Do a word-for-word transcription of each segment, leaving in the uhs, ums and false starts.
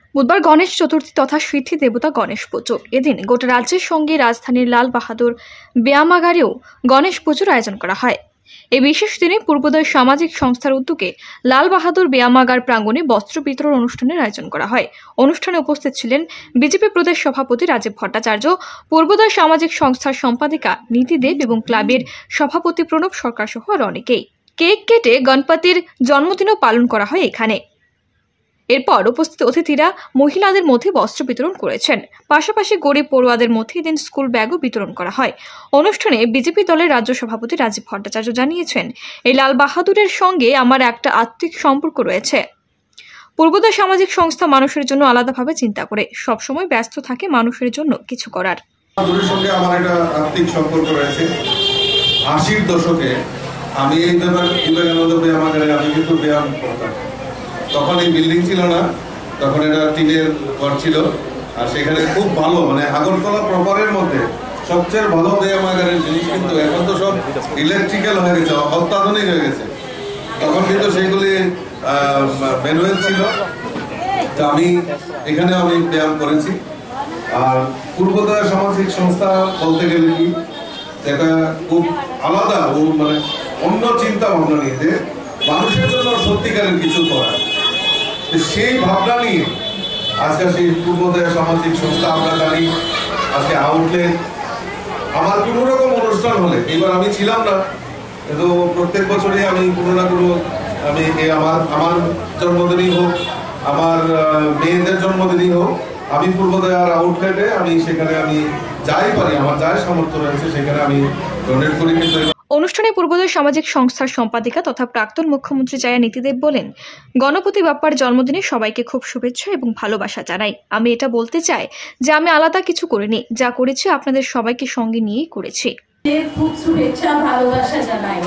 বুধবার গণেশ চতুর্থী তথা সিদ্ধি দেবতা গণেশ পুজো। এদিন গোটা রাজ্যের সঙ্গে রাজধানীর লাল বাহাদুর ব্যায়ামাগারেও গণেশ পুজোর আয়োজন করা হয়। এই বিশেষ দিনে পূর্বোদয় সামাজিক সংস্থার উদ্যোগে লাল বাহাদুর ব্যায়ামাগার প্রাঙ্গণে বস্ত্র বিতরণ অনুষ্ঠানের আয়োজন করা হয়। অনুষ্ঠানে উপস্থিত ছিলেন বিজেপি প্রদেশ সভাপতি রাজীব ভট্টাচার্য, পূর্বোদয় সামাজিক সংস্থার সম্পাদিকা নীতি দেব এবং ক্লাবের সভাপতি প্রণব সরকার সহ আর অনেকেই। কেক কেটে গণপতির জন্মদিনও পালন করা হয় এখানে। এরপর উপস্থিত অতিথিরা মহিলাদের মধ্যে বস্ত্র বিতরণ করেছেন। পাশাপাশি গরিব পড়ুয়াদের মধ্যে এদিন স্কুল ব্যাগও বিতরণ করা হয়। অনুষ্ঠানে বিজেপি দলের রাজ্য সভাপতি রাজীব ভট্টাচার্য জানিয়েছেন, এই লাল বাহাদুরের সঙ্গে আমার একটা আত্মিক সম্পর্ক রয়েছে। পূর্বোদয় সামাজিক সংস্থা মানুষের জন্য আলাদাভাবে চিন্তা করে সবসময় ব্যস্ত থাকে মানুষের জন্য কিছু করার। বাহাদুরের সঙ্গে আমার একটা আত্মিক সম্পর্ক রয়েছে। আশির দশকে আমি এই বিবেকানন্দ ব্যায়ামাগারে আমি কিন্তু ব্যায়াম করতাম। তখন এই বিল্ডিং ছিল না, তখন এটা টিনের ঘর ছিল। আর সেখানে খুব ভালো, মানে আগরতলা প্রপারের মধ্যে সবচেয়ে ভালো ব্যায়ামাগারের জিনিস কিন্তু এখন তো সব ইলেকট্রিক্যাল হয়ে গেছে, অত্যাধুনিক হয়ে গেছে। তখন কিন্তু সেইগুলি ম্যানুয়াল ছিল। তো আমি এখানে আমি ব্যায়াম করেছি। আর পূর্বোদয় সামাজিক সংস্থা বলতে গেলে কি এটা খুব আলাদা, ও মানে অন্য চিন্তা ভাবনা নিয়ে যে মানুষের জন্য সত্যিকারের কিছু করা, সেই ভাবনা নিয়ে আজকে সেই পূর্বোদয় সামাজিক সংস্থা আমরা জানি আজকে আউটলেট। আমার কোনো রকম অনুষ্ঠান হলে, এবার আমি ছিলাম না, কিন্তু প্রত্যেক বছরই আমি কোনো না কোনো আমি আমার আমার জন্মদিনই হোক, আমার মেয়েদের জন্মদিনই হোক, আমি পূর্বোদয় আর আউটলেটে আমি সেখানে আমি যাই পারি, আমার যাই সামর্থ্য রয়েছে সেখানে আমি ডোনেট করি। অনুষ্ঠানে পূর্বোদয় সামাজিক সংস্থার সম্পাদিকা তথা প্রাক্তন মুখ্যমন্ত্রী জায়া নীতিদেব বলেন, গণপতি বাপ্পার জন্মদিনে সবাইকে খুব শুভেচ্ছা এবং ভালোবাসা জানাই। আমি এটা বলতে চাই যে আমি আলাদা কিছু করিনি, যা করেছি আপনাদের সবাইকে সঙ্গে নিয়েই করেছি। খুব শুভেচ্ছা ভালোবাসা জানাই।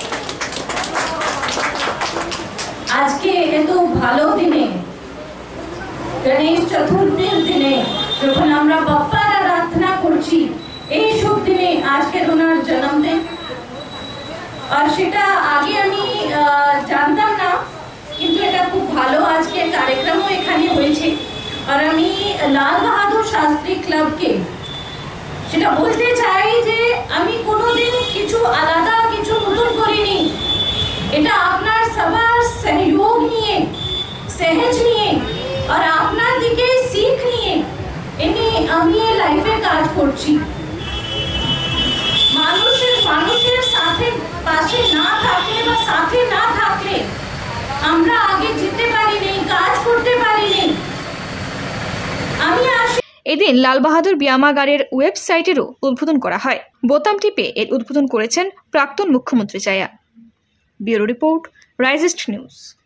আজকে এত ভালো দিনে, গণেশ চতুর্থীর দিনে, যখন আমরা বাপ্পার আরাধনা করছি, এই শুভ দিনে আজকের ওনার জন্মদিন। আর সেটা আগে আমি জানতাম না, কিন্তু এটা খুব ভালো আজকে কার্যক্রমও এখানে হয়েছে। আর আমি লাল বাহাদুর শাস্ত্রী ক্লাবকে সেটা বলতে চাই যে আমি কোনোদিন কিছু আলাদা কিছু নতুন করিনি। এটা আপনার সবার সহযোগ নিয়ে, সহজ নিয়ে আর আপনার দিকে শিখ নিয়ে এনে আমি এই লাইফে কাজ করছি। মানুষের মানুষের সাথে পাশে না থাকলে বা সাথে না থাকলে আমরা আগে যেতে পারিনি, কাজ করতে পারিনি। আমি এদিন লাল বাহাদুর ব্যায়ামাগারের ওয়েবসাইটেরও উদ্বোধন করা হয়। বোতাম টিপে এর উদ্বোধন করেছেন প্রাক্তন মুখ্যমন্ত্রী জায়া। ব্যুরো রিপোর্ট, রাইজিস্ট নিউজ।